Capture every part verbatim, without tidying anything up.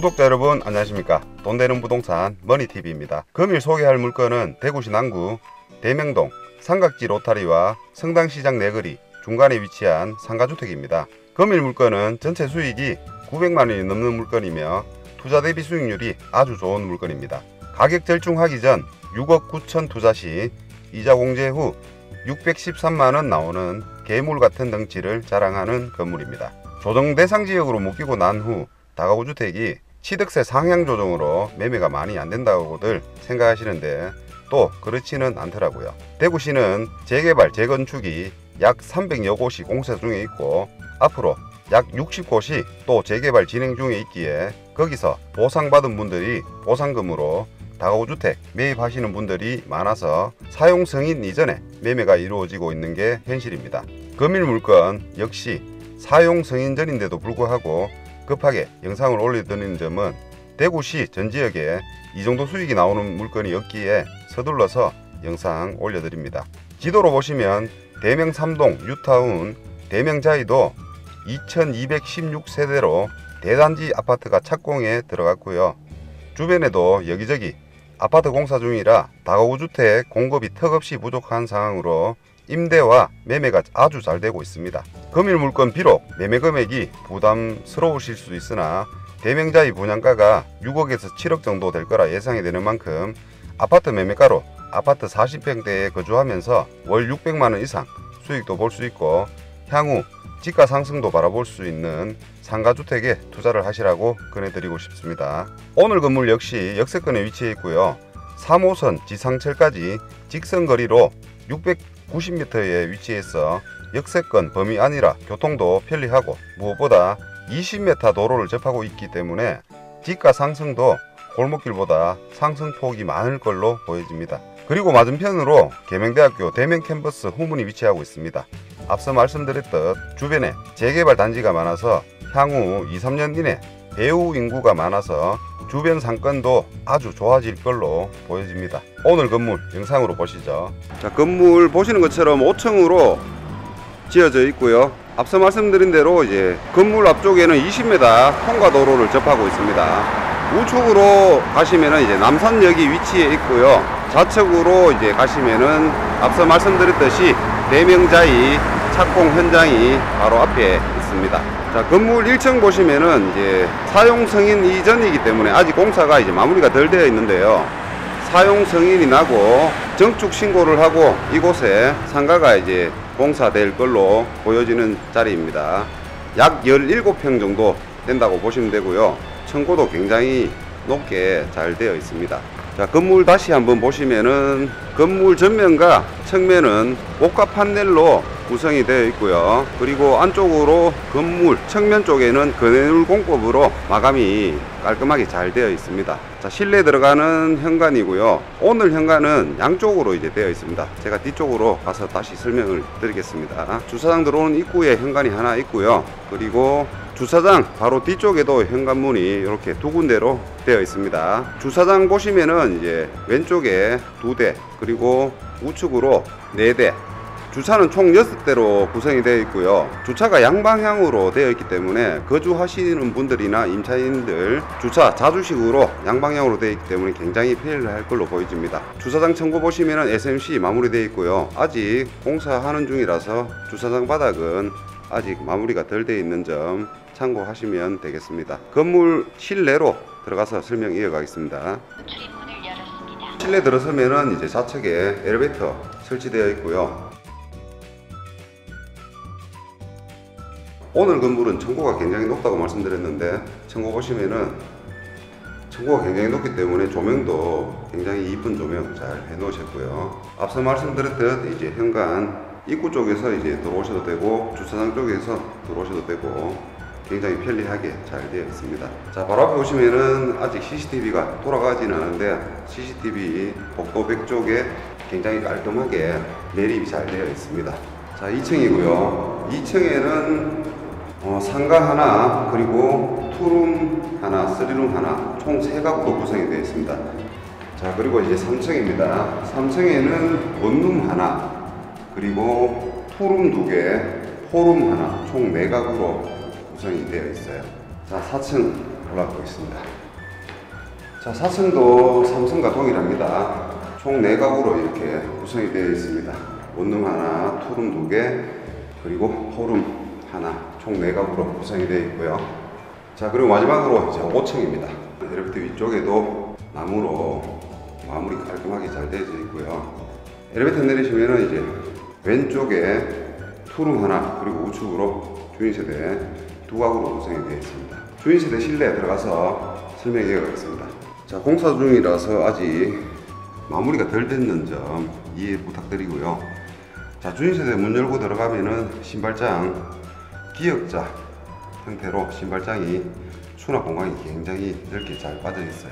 구독자 여러분 안녕하십니까. 돈되는 부동산 머니티비입니다. 금일 소개할 물건은 대구시 남구 대명동 삼각지 로타리와 성당시장 내거리 중간에 위치한 상가주택입니다. 금일 물건은 전체 수익이 구백만 원이 넘는 물건이며 투자 대비 수익률이 아주 좋은 물건입니다. 가격 절충하기 전 육억 구천 투자 시 이자 공제 후 육백십삼만 원 나오는 괴물 같은 덩치를 자랑하는 건물입니다. 조정 대상 지역으로 묶이고 난 후 다가구 주택이 취득세 상향 조정으로 매매가 많이 안 된다고들 생각하시는데 또 그렇지는 않더라고요. 대구시는 재개발 재건축이 약 삼백여 곳이 공사 중에 있고 앞으로 약 육십 곳이 또 재개발 진행 중에 있기에 거기서 보상받은 분들이 보상금으로 다가구 주택 매입하시는 분들이 많아서 사용 승인 이전에 매매가 이루어지고 있는 게 현실입니다. 금일 물건 역시 사용 승인 전인데도 불구하고 급하게 영상을 올려드리는 점은 대구시 전 지역에 이 정도 수익이 나오는 물건이 없기에 서둘러서 영상 올려드립니다. 지도로 보시면 대명 삼동 뉴타운 대명자이도 이천이백십육 세대로 대단지 아파트가 착공에 들어갔고요. 주변에도 여기저기 아파트 공사 중이라 다가구 주택 공급이 턱없이 부족한 상황으로 임대와 매매가 아주 잘 되고 있습니다. 금일 물건 비록 매매 금액이 부담스러우실 수 있으나 대명자의 분양가가 육억에서 칠억 정도 될 거라 예상이 되는 만큼 아파트 매매가로 아파트 사십 평대에 거주하면서 월 육백만 원 이상 수익도 볼 수 있고 향후 지가 상승도 바라볼 수 있는 상가주택에 투자를 하시라고 권해드리고 싶습니다. 오늘 건물 역시 역세권에 위치해 있고요. 삼 호선 지상철까지 직선거리로 육백구십 미터에 위치해서 역세권 범위 아니라 교통도 편리하고 무엇보다 이십 미터 도로를 접하고 있기 때문에 지가 상승도 골목길보다 상승폭이 많을 걸로 보여집니다. 그리고 맞은편으로 계명대학교 대명 캠퍼스 후문이 위치하고 있습니다. 앞서 말씀드렸듯 주변에 재개발 단지가 많아서 향후 이, 삼 년 이내 배후 인구가 많아서 주변 상권도 아주 좋아질 걸로 보여집니다. 오늘 건물 영상으로 보시죠. 자, 건물 보시는 것처럼 오 층으로 지어져 있고요. 앞서 말씀드린 대로 이제 건물 앞쪽에는 이십 미터 통과도로를 접하고 있습니다. 우측으로 가시면은 이제 남산역이 위치해 있고요. 좌측으로 이제 가시면은 앞서 말씀드렸듯이 대명자이 착공 현장이 바로 앞에 있습니다. 자, 건물 일 층 보시면은 이제 사용 승인 이전이기 때문에 아직 공사가 이제 마무리가 덜 되어 있는데요. 사용 승인이 나고 정축 신고를 하고 이곳에 상가가 이제 공사될 걸로 보여지는 자리입니다. 약 십칠 평 정도 된다고 보시면 되고요. 층고도 굉장히 높게 잘 되어 있습니다. 자, 건물 다시 한번 보시면은 건물 전면과 측면은 복합 판넬로 구성이 되어 있고요. 그리고 안쪽으로 건물 측면 쪽에는 그네물 공법으로 마감이 깔끔하게 잘 되어 있습니다. 자, 실내 들어가는 현관이고요. 오늘 현관은 양쪽으로 이제 되어 있습니다. 제가 뒤쪽으로 가서 다시 설명을 드리겠습니다. 주차장 들어오는 입구에 현관이 하나 있고요. 그리고 주차장 바로 뒤쪽에도 현관문이 이렇게 두 군데로 되어 있습니다. 주차장 보시면은 이제 왼쪽에 두 대 그리고 우측으로 네 대, 주차는 총 여섯 대로 구성이 되어 있고요. 주차가 양방향으로 되어 있기 때문에 거주하시는 분들이나 임차인들 주차 자주식으로 양방향으로 되어 있기 때문에 굉장히 편리할 걸로 보여집니다. 주차장 층고 보시면은 에스엠씨 마무리되어 있고요. 아직 공사하는 중이라서 주차장 바닥은 아직 마무리가 덜 되어 있는 점 참고하시면 되겠습니다. 건물 실내로 들어가서 설명 이어가겠습니다. 실내 들어서면은 이제 좌측에 엘리베이터 설치되어 있고요. 오늘 건물은 층고가 굉장히 높다고 말씀드렸는데 층고 보시면은 층고가 굉장히 높기 때문에 조명도 굉장히 이쁜 조명 잘 해 놓으셨고요. 앞서 말씀드렸듯 이제 현관 입구 쪽에서 이제 들어오셔도 되고 주차장 쪽에서 들어오셔도 되고 굉장히 편리하게 잘 되어 있습니다. 자, 바로 앞에 보시면은 아직 씨씨티비가 돌아가지는 않은데 씨씨티비 복도 백 쪽에 굉장히 깔끔하게 매립이 잘 되어 있습니다. 자, 이 층이고요. 이 층에는 어, 상가 하나 그리고 투룸 하나, 쓰리룸 하나 총 세 가구로 구성이 되어 있습니다. 자, 그리고 이제 삼 층입니다. 삼 층에는 원룸 하나 그리고 투룸 두 개, 홀룸 하나 총 네 가구로 구성이 되어 있어요. 자, 사 층 올라가고 있습니다. 자, 사승도 삼승과 동일합니다. 총 네 가구로 이렇게 구성이 되어 있습니다. 원룸 하나, 투룸 두 개, 그리고 홀룸 하나, 총 네 가구로 구성이 되어 있고요. 자, 그리고 마지막으로 이제 오 층입니다. 엘리베이터 위쪽에도 나무로 마무리 깔끔하게 잘 되어져 있고요. 엘리베이터 내리시면은 이제 왼쪽에 투룸 하나, 그리고 우측으로 주인세대 두 가구로 구성이 되어 있습니다. 주인세대 실내에 들어가서 설명해 가겠습니다. 자, 공사 중이라서 아직 마무리가 덜 됐는 점 이해 부탁드리고요. 자, 주인세대 문 열고 들어가면은 신발장 기역자 형태로 신발장이 수납 공간이 굉장히 넓게 잘 빠져 있어요.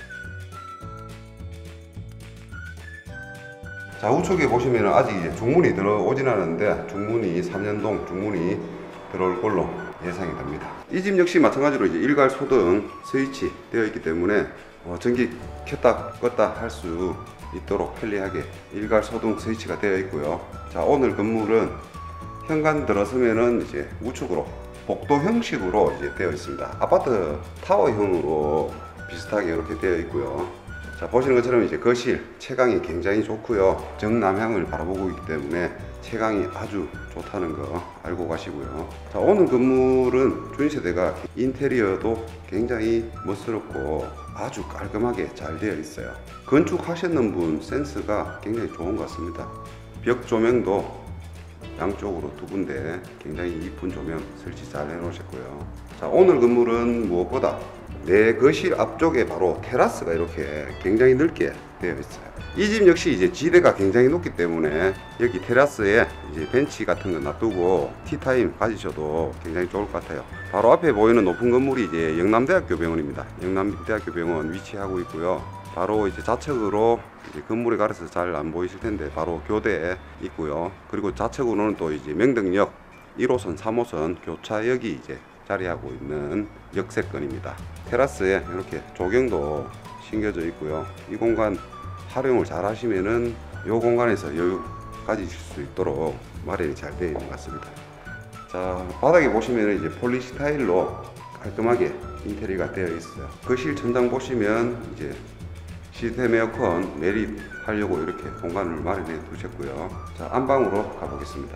자, 우측에 보시면 아직 이제 중문이 들어오진 않았는데 중문이 삼 년동 중문이 들어올 걸로 예상이 됩니다. 이 집 역시 마찬가지로 이제 일괄 소등 스위치 되어 있기 때문에 어, 전기 켰다 껐다 할 수 있도록 편리하게 일괄 소등 스위치가 되어 있고요. 자, 오늘 건물은 현관 들어서면은 이제 우측으로 복도 형식으로 이제 되어 있습니다. 아파트 타워형으로 비슷하게 이렇게 되어 있고요. 자, 보시는 것처럼 이제 거실 채광이 굉장히 좋고요. 정남향을 바라보고 있기 때문에 채광이 아주 좋다는 거 알고 가시고요. 자, 오늘 건물은 주인세대가 인테리어도 굉장히 멋스럽고 아주 깔끔하게 잘 되어 있어요. 건축하셨는 분 센스가 굉장히 좋은 것 같습니다. 벽 조명도 양쪽으로 두 군데 굉장히 이쁜 조명 설치 잘 해놓으셨고요. 자, 오늘 건물은 무엇보다 내 거실 앞쪽에 바로 테라스가 이렇게 굉장히 넓게 되어 있어요. 이 집 역시 이제 지대가 굉장히 높기 때문에 여기 테라스에 이제 벤치 같은 거 놔두고 티타임 가지셔도 굉장히 좋을 것 같아요. 바로 앞에 보이는 높은 건물이 이제 영남대학교 병원입니다. 영남대학교 병원 위치하고 있고요. 바로 이제 좌측으로 이제 건물에 가려서 잘 안 보이실 텐데 바로 교대에 있고요. 그리고 좌측으로는 또 이제 명덕역 일 호선, 삼 호선 교차역이 이제 자리하고 있는 역세권입니다. 테라스에 이렇게 조경도 심겨져 있고요. 이 공간 활용을 잘 하시면은 이 공간에서 여유 가지실 수 있도록 마련이 잘 되어 있는 것 같습니다. 자, 바닥에 보시면 이제 폴리시 타일로 깔끔하게 인테리어가 되어 있어요. 거실 천장 보시면 이제 시스템 에어컨 매립하려고 이렇게 공간을 마련해 두셨고요. 자, 안방으로 가보겠습니다.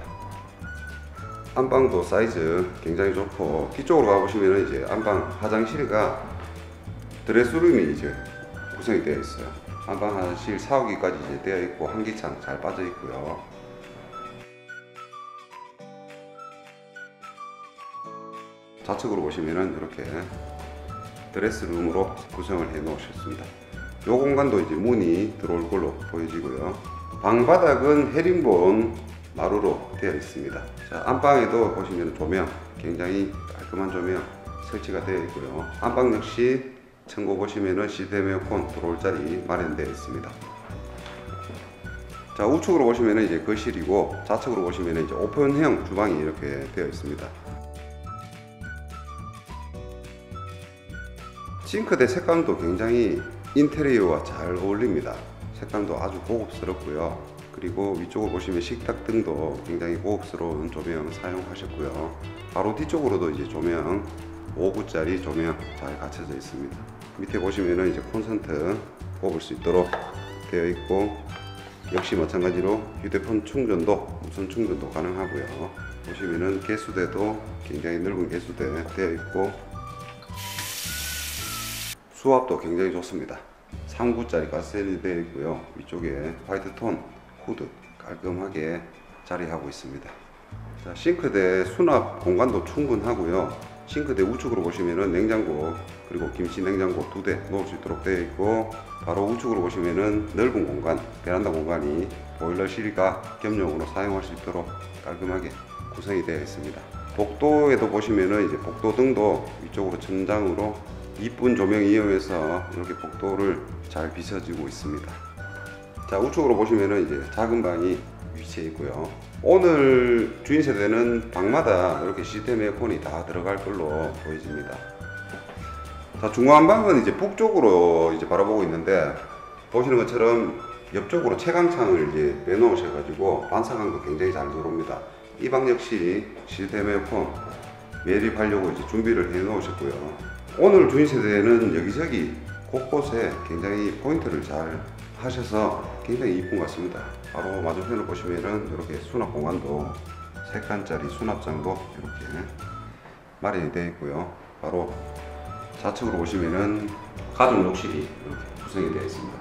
안방도 사이즈 굉장히 좋고 뒤쪽으로 가보시면 이제 안방 화장실과 드레스룸이 이제 구성이 되어 있어요. 안방 화장실 샤워기까지 이제 되어 있고 환기창 잘 빠져 있고요. 좌측으로 보시면은 이렇게 드레스룸으로 구성을 해 놓으셨습니다. 이 공간도 이제 문이 들어올 걸로 보여지고요. 방 바닥은 헤링본 마루로 되어 있습니다. 자, 안방에도 보시면 조명 굉장히 깔끔한 조명 설치가 되어 있고요. 안방 역시 층고 보시면은 시스템 에어컨 들어올 자리 마련되어 있습니다. 자, 우측으로 보시면은 이제 거실이고 좌측으로 보시면은 이제 오픈형 주방이 이렇게 되어 있습니다. 싱크대 색감도 굉장히 인테리어와 잘 어울립니다. 색감도 아주 고급스럽고요. 그리고 위쪽으로 보시면 식탁 등도 굉장히 고급스러운 조명 사용하셨고요. 바로 뒤쪽으로도 이제 조명 오 구짜리 조명 잘 갖춰져 있습니다. 밑에 보시면은 이제 콘센트 뽑을 수 있도록 되어 있고 역시 마찬가지로 휴대폰 충전도 무선 충전도 가능하고요. 보시면은 개수대도 굉장히 넓은 개수대 되어 있고 수압도 굉장히 좋습니다. 삼 구짜리 가스레인지 되어 있고요. 위쪽에 화이트 톤 후드 깔끔하게 자리하고 있습니다. 자, 싱크대 수납 공간도 충분하고요. 싱크대 우측으로 보시면은 냉장고 그리고 김치 냉장고 두 대 놓을 수 있도록 되어 있고 바로 우측으로 보시면은 넓은 공간 베란다 공간이 보일러실과 겸용으로 사용할 수 있도록 깔끔하게 구성이 되어 있습니다. 복도에도 보시면은 이제 복도 등도 위쪽으로 천장으로 이쁜 조명 이용해서 이렇게 복도를 잘 비춰지고 있습니다. 자, 우측으로 보시면은 이제 작은 방이 위치해 있고요. 오늘 주인 세대는 방마다 이렇게 시스템 에어컨이 다 들어갈 걸로 보여집니다. 자, 중앙 방은 이제 북쪽으로 이제 바라보고 있는데 보시는 것처럼 옆쪽으로 채광창을 이제 빼놓으셔 가지고 반사광도 굉장히 잘 들어옵니다. 이 방 역시 시스템 에어컨 매립하려고 이제 준비를 해 놓으셨고요. 오늘 주인 세대는 여기저기 곳곳에 굉장히 포인트를 잘 하셔서 굉장히 이쁜 것 같습니다. 바로 맞은편을 보시면은 이렇게 수납 공간도 세 칸짜리 수납장도 이렇게 마련이 되어 있고요. 바로 좌측으로 보시면은 가족 욕실이 이렇게 구성이 되어 있습니다.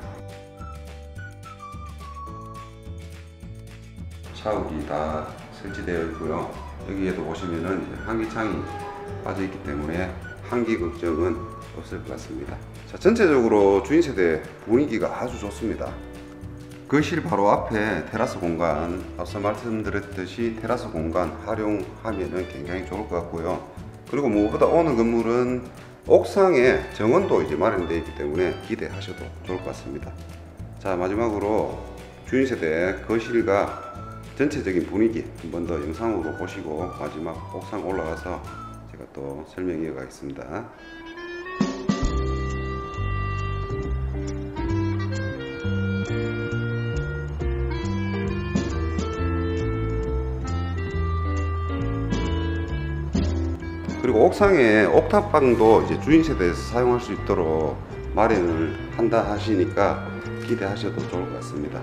샤워기 다 설치되어 있고요. 여기에도 보시면은 이제 환기창이 빠져 있기 때문에 환기 걱정은 없을 것 같습니다. 자, 전체적으로 주인 세대 분위기가 아주 좋습니다. 거실 바로 앞에 테라스 공간, 앞서 말씀드렸듯이 테라스 공간 활용하면 굉장히 좋을 것 같고요. 그리고 무엇보다 오늘 건물은 옥상에 정원도 이제 마련되어 있기 때문에 기대하셔도 좋을 것 같습니다. 자, 마지막으로 주인 세대 거실과 전체적인 분위기 한 번 더 영상으로 보시고 마지막 옥상 올라가서 제가 또 설명 이어가겠습니다. 그리고 옥상에 옥탑방도 이제 주인 세대에서 사용할 수 있도록 마련을 한다 하시니까 기대하셔도 좋을 것 같습니다.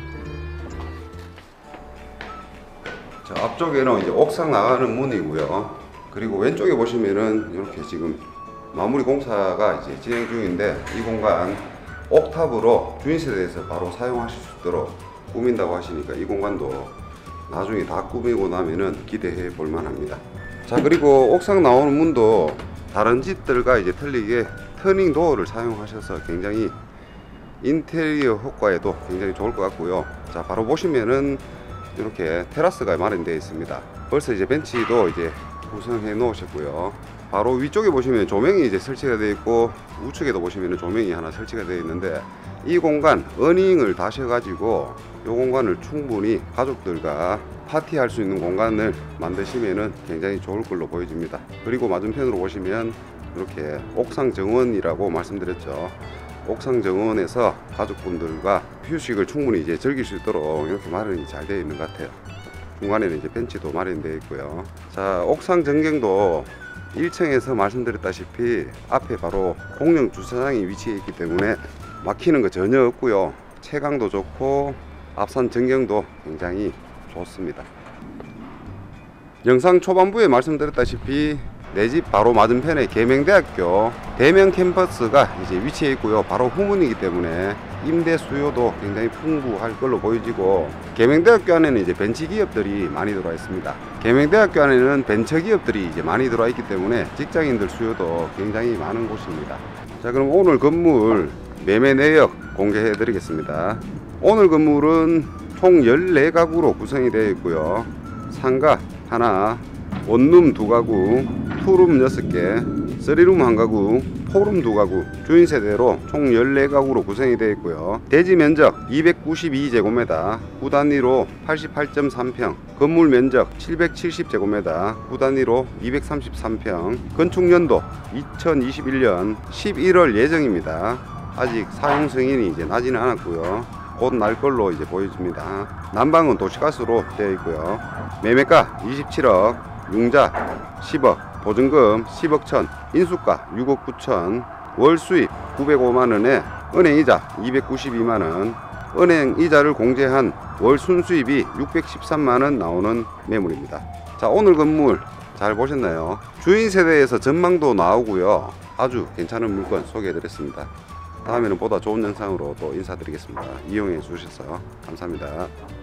자, 앞쪽에는 이제 옥상 나가는 문이고요. 그리고 왼쪽에 보시면은 이렇게 지금 마무리 공사가 이제 진행 중인데, 이 공간 옥탑으로 주인 세대에서 바로 사용하실 수 있도록 꾸민다고 하시니까 이 공간도 나중에 다 꾸미고 나면은 기대해 볼 만합니다. 자, 그리고 옥상 나오는 문도 다른 집들과 이제 틀리게 터닝 도어를 사용하셔서 굉장히 인테리어 효과에도 굉장히 좋을 것 같고요. 자, 바로 보시면은 이렇게 테라스가 마련되어 있습니다. 벌써 이제 벤치도 이제 구성해 놓으셨고요. 바로 위쪽에 보시면 조명이 이제 설치가 되어 있고, 우측에도 보시면 조명이 하나 설치가 되어 있는데, 이 공간 어닝을 다셔 가지고 이 공간을 충분히 가족들과 파티할 수 있는 공간을 만드시면은 굉장히 좋을 걸로 보여집니다. 그리고 맞은편으로 보시면 이렇게 옥상 정원이라고 말씀드렸죠. 옥상 정원에서 가족분들과 휴식을 충분히 이제 즐길 수 있도록 이렇게 마련이 잘 되어 있는 것 같아요. 중간에는 이제 벤치도 마련되어 있고요. 자, 옥상 전경도 일 층에서 말씀드렸다시피 앞에 바로 공영 주차장이 위치해 있기 때문에 막히는 거 전혀 없고요. 채광도 좋고 앞산 전경도 굉장히 좋습니다. 영상 초반부에 말씀드렸다시피 내 집 바로 맞은편에 계명대학교 대면 캠퍼스가 이제 위치해 있고요. 바로 후문이기 때문에 임대 수요도 굉장히 풍부할 걸로 보여지고, 계명대학교 안에는 이제 벤치 기업들이 많이 들어와 있습니다. 계명대학교 안에는 벤처 기업들이 이제 많이 들어와 있기 때문에 직장인들 수요도 굉장히 많은 곳입니다. 자, 그럼 오늘 건물 매매 내역 공개해 드리겠습니다. 오늘 건물은 총 열네 가구로 구성이 되어 있고요. 상가 하나, 원룸 두 가구, 투룸 여섯 개, 쓰리룸 한 가구, 포룸 두 가구, 주인 세대로 총 열네 가구로 구성이 되어 있고요. 대지 면적 이백구십이 제곱미터, 구 단위로 팔십팔 점 삼 평, 건물 면적 칠백칠십 제곱미터, 구 단위로 이백삼십삼 평, 건축 연도 이천이십일 년 십일월 예정입니다. 아직 사용 승인이 이제 나지는 않았고요. 곧 날 걸로 이제 보여집니다. 난방은 도시가스로 되어 있고요. 매매가 이십칠억, 융자 십억, 보증금 십억 천, 인수가 육억 구천, 월 수입 구백오만 원에 은행이자 이백구십이만 원, 은행이자를 공제한 월 순수입이 육백십삼만 원 나오는 매물입니다. 자, 오늘 건물 잘 보셨나요? 주인 세대에서 전망도 나오고요. 아주 괜찮은 물건 소개해 드렸습니다. 다음에는 보다 좋은 영상으로 또 인사드리겠습니다. 이용해 주셔서 감사합니다.